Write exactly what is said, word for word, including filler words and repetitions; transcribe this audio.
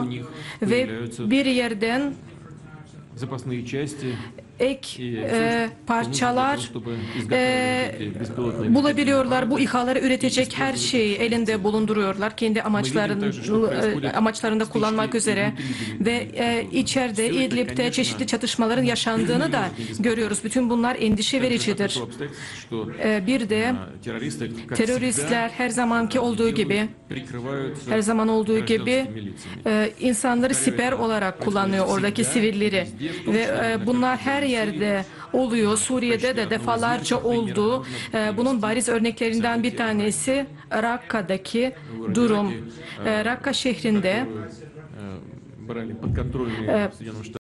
ve bir yerden ek e, parçalar e, bulabiliyorlar. Bu İHA'ları üretecek her şeyi elinde bulunduruyorlar. Kendi amaçlarının, e, amaçlarında kullanmak üzere. Ve e, içeride İdlib'de çeşitli çatışmaların yaşandığını da görüyoruz. Bütün bunlar endişe vericidir. E, bir de teröristler her zamanki olduğu gibi her zaman olduğu gibi e, insanları siper olarak kullanıyor, oradaki sivilleri. Ve e, bunlar her yerde oluyor. Suriye'de de defalarca oldu. E, bunun bariz örneklerinden bir tanesi Rakka'daki durum. E, Rakka şehrinde e,